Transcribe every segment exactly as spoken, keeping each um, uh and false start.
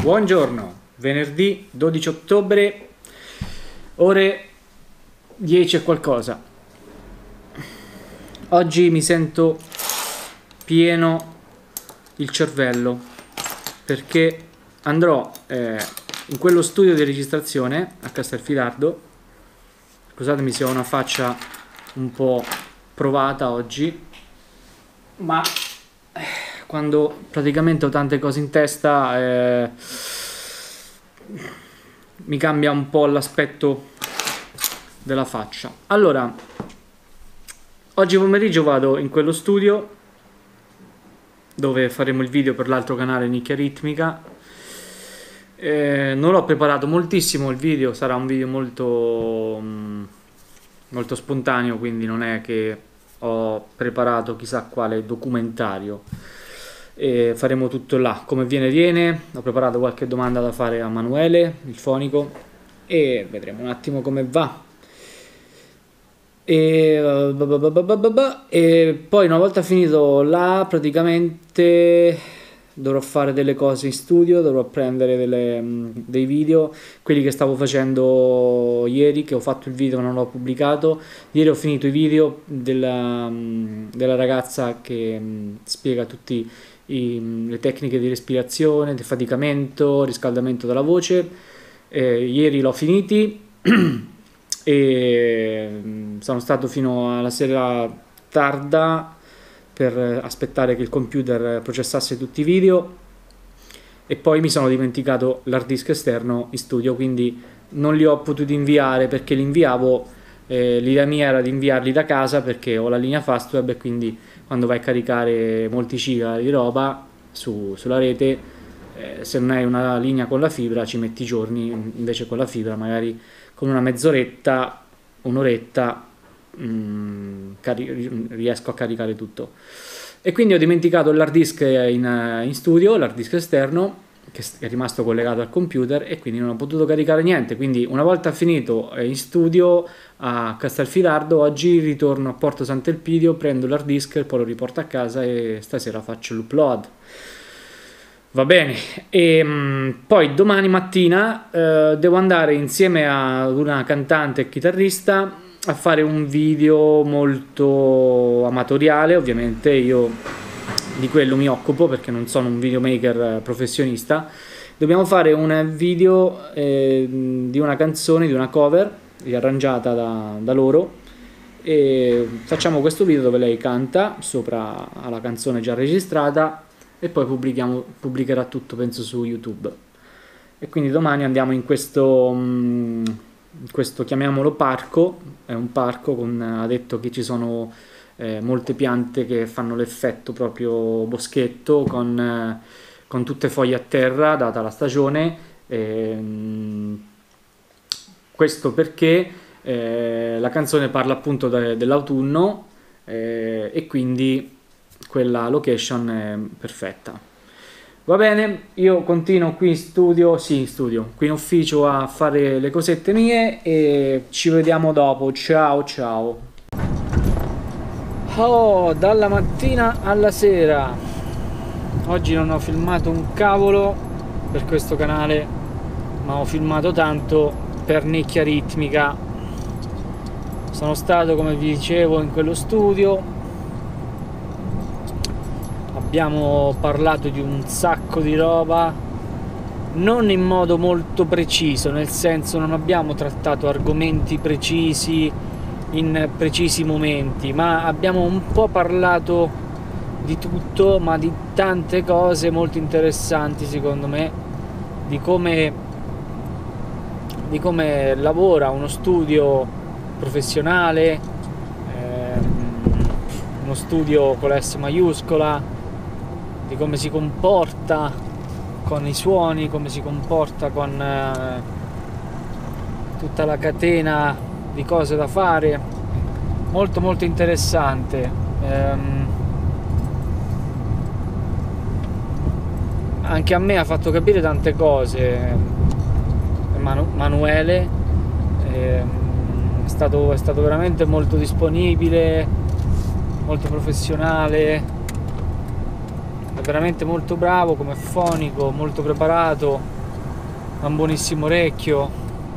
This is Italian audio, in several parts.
Buongiorno, venerdì dodici ottobre, ore dieci e qualcosa. Oggi mi sento pieno il cervello perché andrò eh, in quello studio di registrazione a Castelfidardo. Scusatemi se ho una faccia un po' provata oggi, ma quando praticamente ho tante cose in testa eh, mi cambia un po' l'aspetto della faccia. Allora, oggi pomeriggio vado in quello studio dove faremo il video per l'altro canale Nicchia Ritmica. Eh, non l'ho preparato moltissimo il video, sarà un video molto molto spontaneo, quindi non è che ho preparato chissà quale documentario. E faremo tutto là, come viene viene. Ho preparato qualche domanda da fare a Manuele, il fonico, e vedremo un attimo come va. E, e poi una volta finito là praticamente dovrò fare delle cose in studio, dovrò prendere delle, dei video, quelli che stavo facendo ieri, che ho fatto il video ma non l'ho pubblicato. Ieri ho finito i video della, della ragazza che spiega tutti I, le tecniche di respirazione, di faticamento, riscaldamento della voce. Eh, ieri l'ho finiti e sono stato fino alla sera tarda per aspettare che il computer processasse tutti i video, e poi mi sono dimenticato l'hard disk esterno in studio, quindi non li ho potuti inviare perché li inviavo, eh, l'idea mia era di inviarli da casa perché ho la linea Fastweb e quindi quando vai a caricare molti giga di roba su, sulla rete, eh, se non hai una linea con la fibra ci metti giorni, invece con la fibra magari con una mezz'oretta, un'oretta mh, riesco a caricare tutto. E quindi ho dimenticato l'hard disk in, in studio, l'hard disk esterno, che è rimasto collegato al computer, e quindi non ho potuto caricare niente. Quindi una volta finito in studio a Castelfidardo, oggi ritorno a Porto Sant'Elpidio, prendo l'hard disk, poi lo riporto a casa e stasera faccio l'upload. Va bene, e mh, poi domani mattina eh, devo andare insieme a una cantante e chitarrista a fare un video molto amatoriale. Ovviamente io di quello mi occupo perché non sono un videomaker professionista. Dobbiamo fare un video eh, di una canzone, di una cover riarrangiata da, da loro, e facciamo questo video dove lei canta sopra alla canzone già registrata e poi pubblichiamo, pubblicherà tutto penso su YouTube. E quindi domani andiamo in questo, in questo chiamiamolo parco, è un parco con, ha detto che ci sono Eh, molte piante che fanno l'effetto proprio boschetto, con, eh, con tutte foglie a terra data la stagione. Eh, questo perché eh, la canzone parla appunto de, dell'autunno eh, e quindi quella location è perfetta. Va bene, io continuo qui in studio, sì in studio, qui in ufficio a fare le cosette mie e ci vediamo dopo. Ciao ciao. Oh, dalla mattina alla sera. Oggi non ho filmato un cavolo per questo canale, ma ho filmato tanto per Nicchia Ritmica. Sono stato, come vi dicevo, in quello studio. Abbiamo parlato di un sacco di roba, non in modo molto preciso, nel senso non abbiamo trattato argomenti precisi in precisi momenti, ma abbiamo un po' parlato di tutto, ma di tante cose molto interessanti secondo me, di come di come lavora uno studio professionale, ehm, uno studio con la S maiuscola, di come si comporta con i suoni, come si comporta con eh, tutta la catena di cose da fare. Molto molto interessante. ehm, anche a me ha fatto capire tante cose Manu Manuele ehm, è stato, è stato veramente molto disponibile, molto professionale, è veramente molto bravo come fonico, molto preparato. ha un buonissimo orecchio,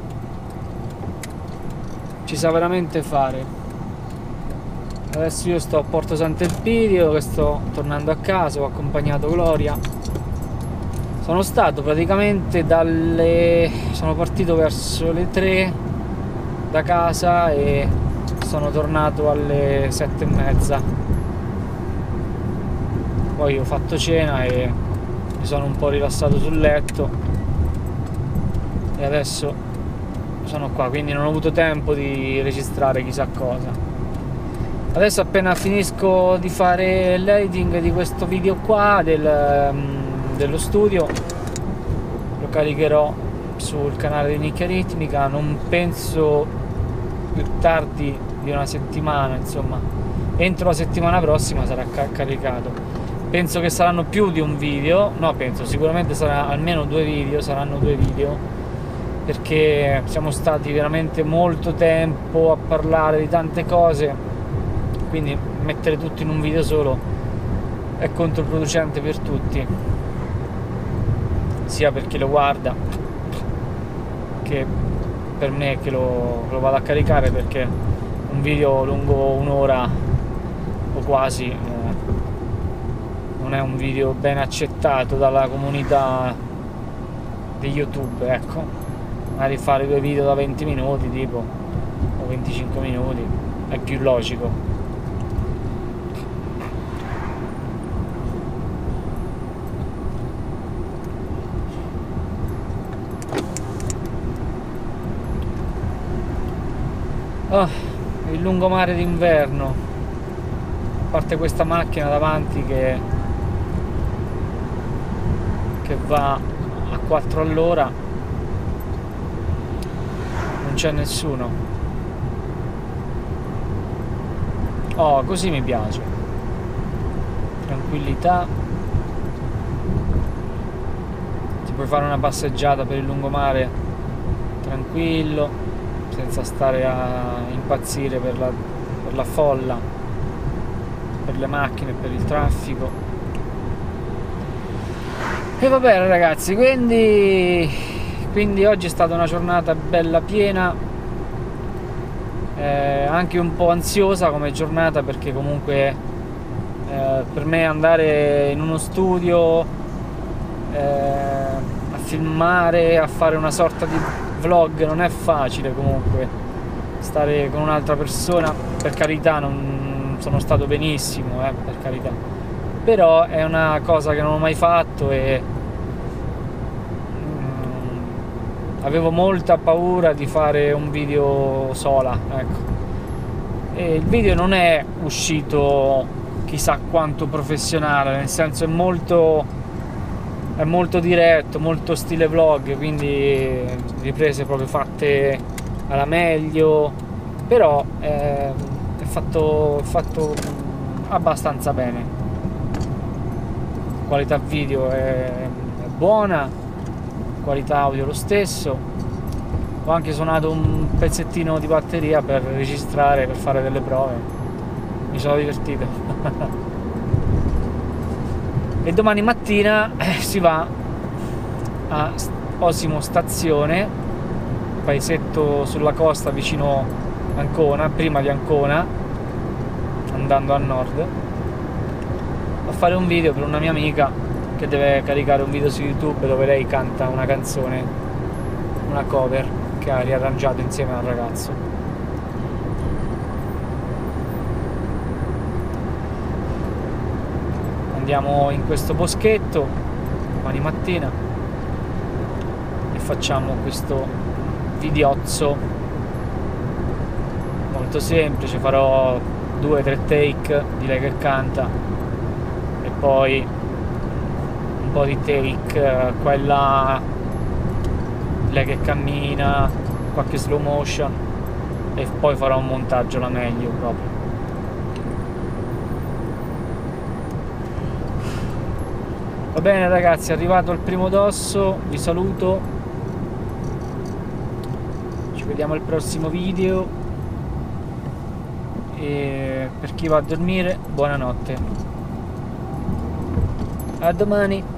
ci sa veramente fare. Adesso io sto a Porto Sant'Elpidio, che sto tornando a casa, ho accompagnato Gloria. Sono stato praticamente dalle... sono partito verso le tre da casa e sono tornato alle sette e mezza. Poi ho fatto cena e mi sono un po' rilassato sul letto e adesso sono qua, quindi non ho avuto tempo di registrare chissà cosa. Adesso appena finisco di fare l'editing di questo video qua del, dello studio, lo caricherò sul canale di Nicchia Ritmica, non penso più tardi di una settimana, insomma entro la settimana prossima sarà ca caricato. Penso che saranno più di un video, no penso, sicuramente sarà almeno due video, saranno due video, perché siamo stati veramente molto tempo a parlare di tante cose, quindi mettere tutto in un video solo è controproducente per tutti, sia per chi lo guarda che per me che lo, lo vado a caricare, perché un video lungo un'ora o quasi eh, non è un video ben accettato dalla comunità di YouTube, ecco. Magari fare due video da venti minuti tipo o venticinque minuti è più logico. Oh, il lungomare d'inverno, a parte questa macchina davanti che che va a quattro all'ora, non c'è nessuno. Oh, così mi piace, tranquillità, ti puoi fare una passeggiata per il lungomare tranquillo, senza stare a impazzire per la, per la folla, per le macchine, per il traffico. E va bene ragazzi, quindi, quindi oggi è stata una giornata bella piena, eh, anche un po' ansiosa come giornata, perché comunque eh, per me andare in uno studio eh, a filmare, a fare una sorta di vlog non è facile. Comunque stare con un'altra persona, per carità, non sono stato benissimo, eh, per carità, però è una cosa che non ho mai fatto e mm, avevo molta paura di fare un video sola, ecco. E il video non è uscito chissà quanto professionale, nel senso è molto è molto diretto, molto stile vlog, quindi riprese proprio fatte alla meglio, però è, è fatto, è fatto abbastanza bene. Qualità video è, è buona, qualità audio lo stesso. Ho anche suonato un pezzettino di batteria per registrare, per fare delle prove, mi sono divertito. E domani mattina eh, si va a Osimo Stazione, paesetto sulla costa vicino Ancona, prima di Ancona, andando a nord, a fare un video per una mia amica che deve caricare un video su YouTube dove lei canta una canzone, una cover che ha riarrangiato insieme al ragazzo. Andiamo in questo boschetto domani mattina e facciamo questo videozzo molto semplice. Farò due o tre take di lei che canta e poi un po' di take quella lei che cammina, qualche slow motion, e poi farò un montaggio la meglio proprio. Va bene ragazzi, è arrivato il primo dosso, vi saluto, ci vediamo al prossimo video e per chi va a dormire buonanotte, a domani.